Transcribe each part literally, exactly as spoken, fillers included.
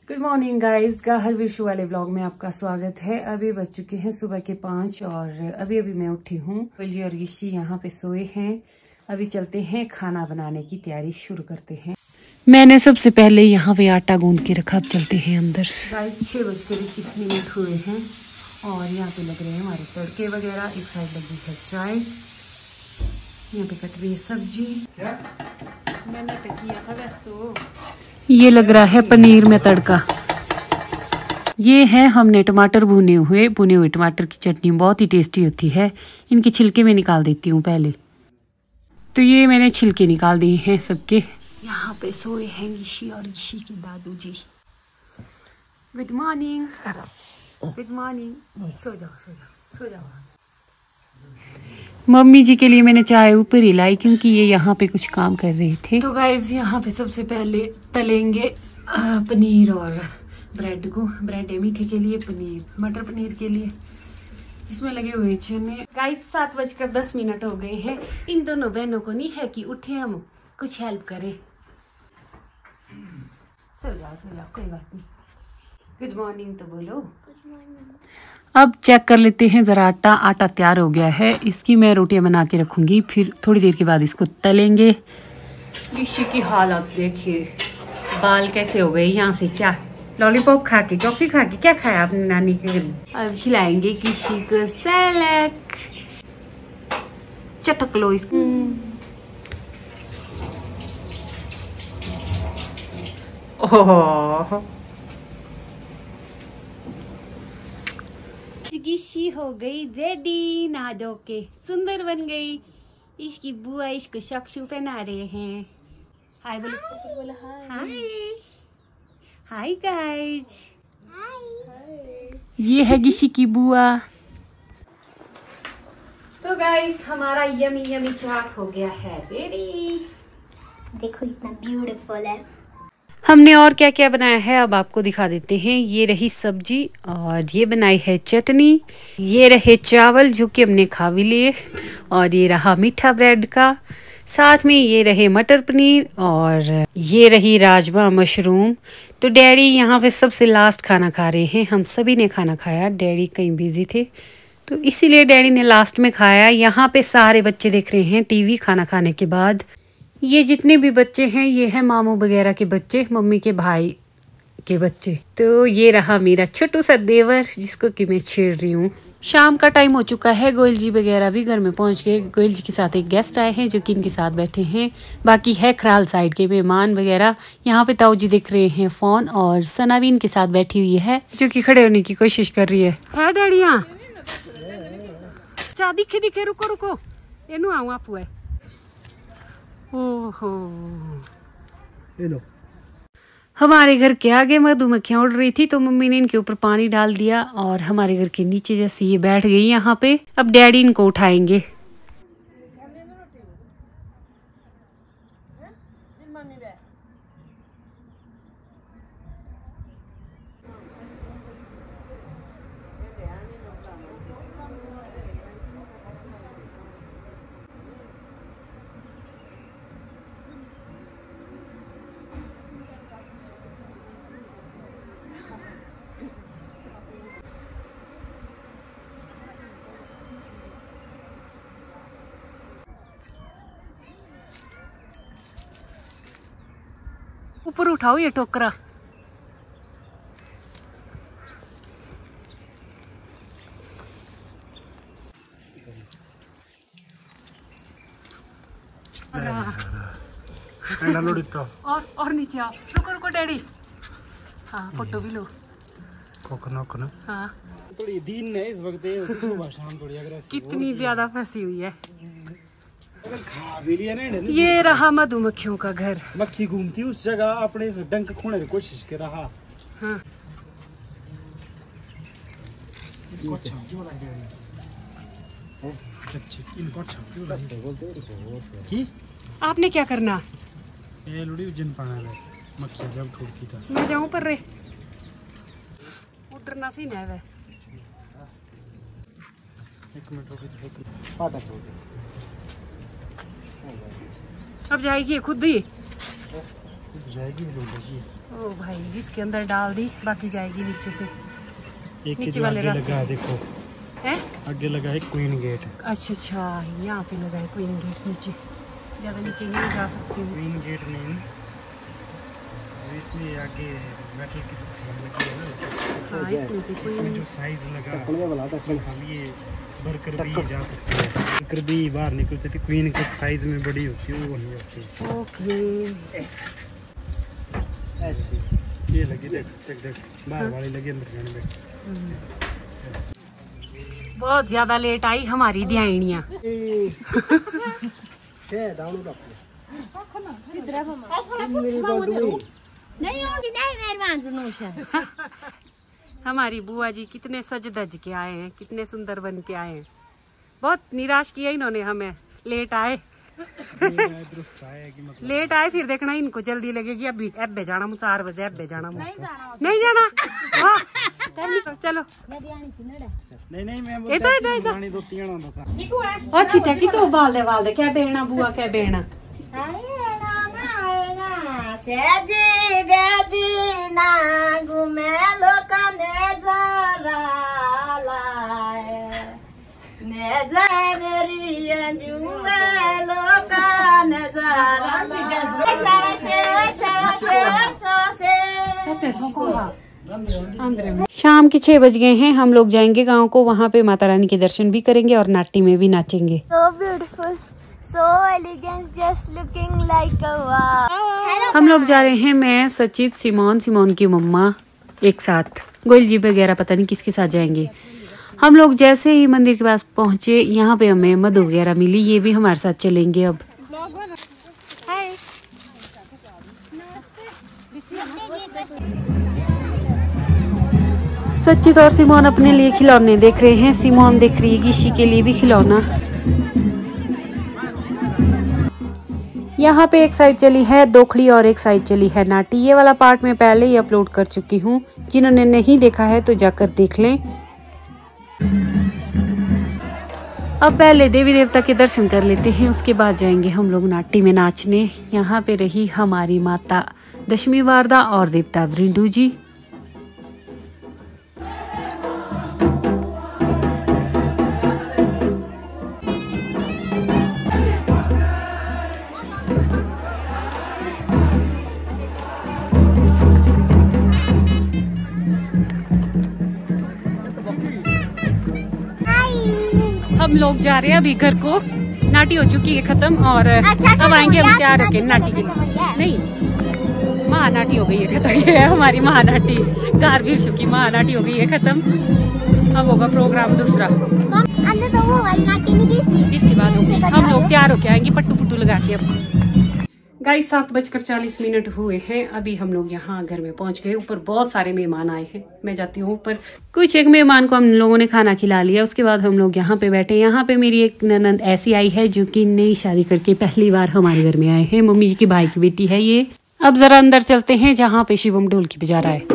Good morning guys, गाहर विशु वाले vlog में आपका स्वागत है। अभी बज चुके हैं सुबह के पाँच और अभी अभी मैं उठी हूँ। जी और गिशी यहाँ पे सोए हैं। अभी चलते हैं, खाना बनाने की तैयारी शुरू करते हैं। मैंने सबसे पहले यहाँ पे आटा गूंद के रखा। अब चलते हैं अंदर। गाइस छह बज के इक्कीस मिनट हुए हैं और यहाँ पे लग रहे हैं हमारे तड़के वगैरह। इस साइड लगी है चाय, यहाँ पे कट रही है सब्जी। मैंने तो किया था वैसे तो। ये लग रहा है पनीर में तड़का। ये है हमने टमाटर भुने हुए भुने हुए टमाटर की चटनी, बहुत ही टेस्टी होती है। इनके छिलके में निकाल देती हूँ पहले। तो ये मैंने छिलके निकाल दिए हैं सबके। यहाँ पे सोए हैं गिशी और गिशी के दादू जी। Good morning, good morning. सो जाओ सो जाओ सो जाओ। मम्मी जी के लिए मैंने चाय ऊपर ही लाई क्योंकि ये यहाँ पे कुछ काम कर रहे थे। तो गाइस यहाँ पे सबसे पहले तलेंगे पनीर और ब्रेड को। ब्रेड है मीठे के लिए, पनीर मटर पनीर के लिए। इसमें लगे हुए चने। गाइस सात बजकर दस मिनट हो गए हैं। इन दोनों बहनों को नहीं है कि उठे हम कुछ हेल्प करें। सो जाओ सो जाओ, कोई बात नहीं। गुड मॉर्निंग तो बोलो। Good morning. अब चेक कर लेते हैं जरा आटा। आटा तैयार हो गया है। इसकी मैं रोटियां बना के रखूंगी, फिर थोड़ी देर के बाद इसको तलेंगे। गिशी की हालत देखिए, बाल कैसे हो गए यहाँ से। क्या लॉलीपॉप खा के, टॉफी खा के, क्या खाया अपनी नानी के। अब खिलाएंगे गिशी को सैलेड। चटक लो इसको। ओह गिशी हो गई रेडी, नहा धो के सुंदर बन गई। इसकी बुआ इसको शक्शू पहना रहे हैं। हाय बोलो, बोलो हाय हाय गाइज। ये है गिशी की बुआ। तो गाइज हमारा यमी यमी चाट हो गया है रेडी। देखो इतना ब्यूटीफुल है। हमने और क्या क्या बनाया है अब आपको दिखा देते हैं। ये रही सब्जी और ये बनाई है चटनी। ये रहे चावल जो कि हमने खा भी लिए और ये रहा मीठा ब्रेड का। साथ में ये रहे मटर पनीर और ये रही राजमा मशरूम। तो डैडी यहाँ पे सबसे लास्ट खाना खा रहे हैं। हम सभी ने खाना खाया, डैडी कहीं बिजी थे तो इसीलिए डैडी ने लास्ट में खाया। यहाँ पे सारे बच्चे देख रहे हैं टीवी खाना खाने के बाद। ये जितने भी बच्चे हैं ये है मामू वगैरह के बच्चे, मम्मी के भाई के बच्चे। तो ये रहा मेरा छोटू सा देवर जिसको कि मैं छेड़ रही हूँ। शाम का टाइम हो चुका है। गोयल जी वगैरह भी घर में पहुँच गए। गोयल जी के साथ एक गेस्ट आए हैं जो कि इनके साथ बैठे हैं। बाकी है खराल साइड के मेहमान वगैरह। यहाँ पे ताऊ जी देख रहे हैं फोन और सना भी इनके साथ बैठी हुई है जो कि खड़े होने की कोशिश कर रही है। है डैडी यहाँ? चा दिखे दिखे, रुको रुको, एनू आऊँ आपू है। ओहो, हेलो। हमारे घर के आगे मधुमक्खियां उड़ रही थी तो मम्मी ने इनके ऊपर पानी डाल दिया और हमारे घर के नीचे जैसे ये बैठ गई यहाँ पे। अब डैडी इनको उठाएंगे। ऊपर उठाओ ये टोकरा। और और नीचे आओ। रुको रुको डैडी। हाँ फोटो भी लो। हाँ थोड़ी दिन है इस वक्त सुबह शाम थोड़ी अग्रेसिव। कितनी ज्यादा फंसी हुई है। खा भी लिया ना। ये रहा मधुमक्खियों का घर। मक्खी घूमती उस जगह अपने से डंक खोने की कोशिश कर रहा। हाँ। आपने क्या करना? ये लुड़ी जिन पाना है मक्खी जब ठुड़की था। मैं जाऊं पर रे उतरना सी ना है। एक मिनट रुको, पाटा छोड़ दे। अब जाएगी खुद ही जाएगी ओ भाई इसके अंदर डाल दी, बाकी जाएगी नीचे से। एक नीचे जो वाले आगे रास्ते लगा है, देखो है। आगे लगा है क्वीन गेट। अच्छा अच्छा, यहाँ पे लगा है क्वीन गेट। नीचे ज़्यादा नीचे नहीं जा सकती हूँ। क्वीन गेट मीन्स इसमें आगे मेटल की लगी है ना। हाँ, इसमें से इसमें क्वीन जो साइज लगा इसमें हम ये भरकर भी जा सकते हैं, भरकर भी बाहर निकल सकती। क्वीन के साइज में बड़ी होती है वो नहीं होती। ओके। ऐसे ये लगी, देख देख देख बाहर वाली लगी अंदर जाने में। बहुत ज्यादा लेट आई हमारी ध्यानियाँ। हमारी बुआ जी कितने सज धज के आए हैं, कितने सुंदर बन के आए हैं। बहुत निराश किया इन्होंने हमें, लेट आए। लेट आए फिर देखना इनको जल्दी लगेगी। अभी एबे जाना मुझे चार बजे, एबे जाना मुझे नहीं जाना। वाह चलो नहीं नहीं मैं इधर इधर इधर पानी दो तीन होता था। अच्छी था कि तो बाल दे बाल दे क्या बेना बुआ क्या बेना। सेजी देजी ना घूमे लोका नजारा लाए नजारा मेरी अंजुमे लोका नजारा शाम के छह बज गए हैं। हम लोग जाएंगे गांव को, वहाँ पे माता रानी के दर्शन भी करेंगे और नाटी में भी नाचेंगे। So beautiful, so elegant, just looking like a wow. हम लोग जा रहे हैं, मैं सचित सिमोन सिमोन की मम्मा एक साथ, गोयल जी वगैरह पता नहीं किसके साथ जाएंगे। हम लोग जैसे ही मंदिर के पास पहुँचे यहाँ पे हमें मधु वगैरह मिली, ये भी हमारे साथ चलेंगे अब। सचित और सिमोन अपने लिए खिलौने देख रहे हैं। सिमोन देख रही है गिशी के लिए भी खिलौना। यहाँ पे एक साइड चली है दोखड़ी और एक साइड चली है नाटी। ये वाला पार्ट मैं पहले ही अपलोड कर चुकी हूँ, जिन्होंने नहीं देखा है तो जाकर देख लें। अब पहले देवी देवता के दर्शन कर लेते हैं, उसके बाद जाएंगे हम लोग नाटी में नाचने। यहाँ पे रही हमारी माता दशमी वारदा और देवता ब्रिंडू जी। हम लोग जा रहे हैं अभी घर को, नाटी हो चुकी है खत्म और अब आएंगे हम तैयार होके नाटी के लिए। नहीं महानाटी हो गई है खत्म, ये है हमारी महानाटी। कारवीर की महानाटी हो गई है खत्म, अब होगा प्रोग्राम दूसरा, इसके बाद होगी। हम लोग तैयार होके आएंगे पट्टू पुट्टू लगा के। अब गाइस सात बजकर चालीस मिनट हुए हैं, अभी हम लोग यहाँ घर में पहुंच गए। ऊपर बहुत सारे मेहमान आए हैं, मैं जाती हूँ ऊपर। कुछ एक मेहमान को हम लोगों ने खाना खिला लिया, उसके बाद हम लोग यहाँ पे बैठे। यहाँ पे मेरी एक ननद ऐसी आई है जो कि नई शादी करके पहली बार हमारे घर में आए हैं। मम्मी जी की भाई की बेटी है ये। अब जरा अंदर चलते हैं जहाँ पे शिवम ढोलकी बजा रहा है।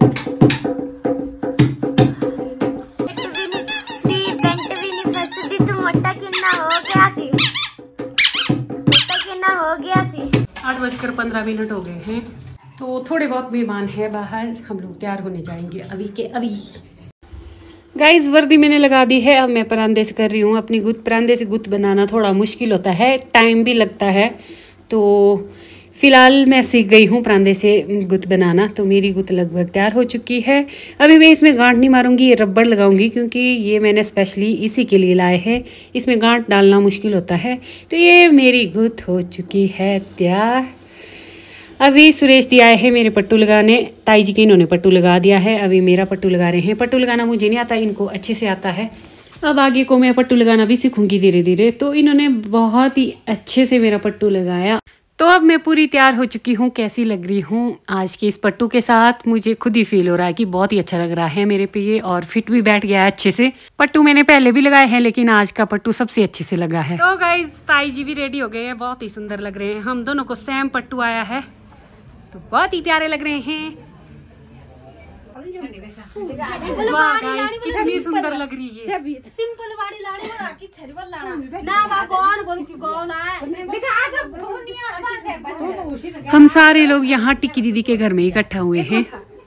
आठ बजकर पंद्रह मिनट हो गए हैं, तो थोड़े बहुत मेहमान है बाहर, हम लोग तैयार होने जाएंगे अभी के अभी। गाइस वर्दी मैंने लगा दी है, अब मैं परांदे से कर रही हूँ अपनी गुत। परांदे से गुत बनाना थोड़ा मुश्किल होता है, टाइम भी लगता है, तो फिलहाल मैं सीख गई हूँ परांदे से गुत बनाना। तो मेरी गुत लगभग तैयार हो चुकी है। अभी मैं इसमें गांठ नहीं मारूंगी, ये रबड़ लगाऊंगी, क्योंकि ये मैंने स्पेशली इसी के लिए लाए हैं। इसमें गांठ डालना मुश्किल होता है। तो ये मेरी गुत हो चुकी है तैयार। अभी सुरेश दी आए हैं मेरे पट्टू लगाने, ताई जी के इन्होंने पट्टू लगा दिया है, अभी मेरा पट्टू लगा रहे हैं। पट्टू लगाना मुझे नहीं आता, इनको अच्छे से आता है। अब आगे को मैं पट्टू लगाना भी सीखूंगी धीरे धीरे। तो इन्होंने बहुत ही अच्छे से मेरा पट्टू लगाया। तो अब मैं पूरी तैयार हो चुकी हूँ। कैसी लग रही हूँ आज के इस पट्टू के साथ? मुझे खुद ही फील हो रहा है कि बहुत ही अच्छा लग रहा है मेरे पे ये, और फिट भी बैठ गया है अच्छे से। पट्टू मैंने पहले भी लगाए हैं, लेकिन आज का पट्टू सबसे अच्छे से लगा है। तो गाइस ताई जी भी रेडी हो गए हैं, बहुत ही सुंदर लग रहे हैं। हम दोनों को सेम पट्टू आया है, तो बहुत ही प्यारे लग रहे हैं। कितनी सुंदर लग रही है। सिंपल वाली लाड़ी बना की छरी वाला लाना ना बा कौन बोल की कौन है देखा आज फोन नहीं आ रहा। हम सारे लोग यहाँ टिक्की दीदी के घर में इकट्ठा हुए हैं।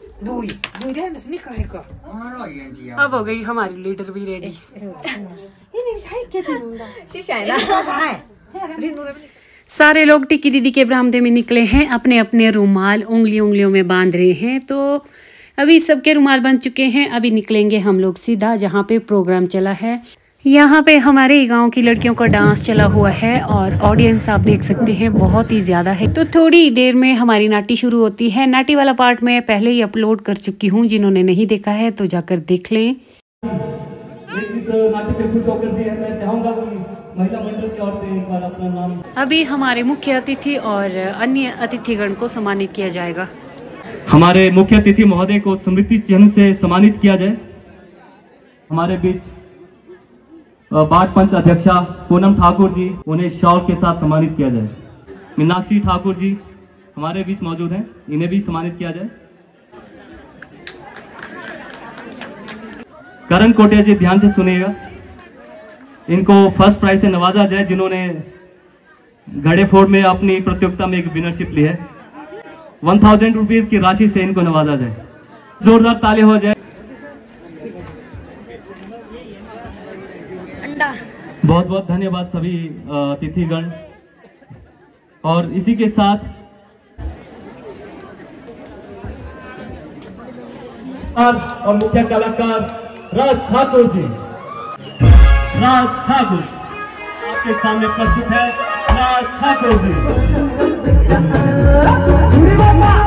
अब हो गई हमारी लीडर भी रेडी। सारे लोग टिक्की दीदी के बरामदे में निकले हैं, अपने अपने रुमाल उंगली उंगलियों में बांध रहे हैं। तो अभी सबके रुमाल बन चुके हैं। अभी निकलेंगे हम लोग सीधा जहाँ पे प्रोग्राम चला है। यहाँ पे हमारे गांव की लड़कियों का डांस चला हुआ है और ऑडियंस आप देख सकते हैं बहुत ही ज़्यादा है। तो थोड़ी देर में हमारी नाटी शुरू होती है। नाटी वाला पार्ट मैं पहले ही अपलोड कर चुकी हूँ, जिन्होंने नहीं देखा है तो जाकर देख लें। अभी हमारे मुख्य अतिथि और अन्य अतिथिगण को सम्मानित किया जाएगा। हमारे मुख्य अतिथि महोदय को स्मृति चिन्ह से सम्मानित किया जाए। हमारे बीच वार्ड पंच अध्यक्षा पूनम ठाकुर जी, उन्हें शॉल के साथ सम्मानित किया जाए। मीनाक्षी ठाकुर जी हमारे बीच मौजूद हैं, इन्हें भी सम्मानित किया जाए। करण कोटिया जी ध्यान से सुनिएगा, इनको फर्स्ट प्राइज से नवाजा जाए, जिन्होंने घड़े फोड़ में अपनी प्रतियोगिता में एक विनरशिप ली है। वन थाउजेंड रुपीज की राशि से इनको नवाजा जाए। जोरदार ताली हो जाए। बहुत बहुत धन्यवाद सभी अतिथिगण। और इसी के साथ और मुख्य कलाकार राज ठाकुर जी, राज ठाकुर आपके सामने प्रस्तुत है। राज ठाकुर जी।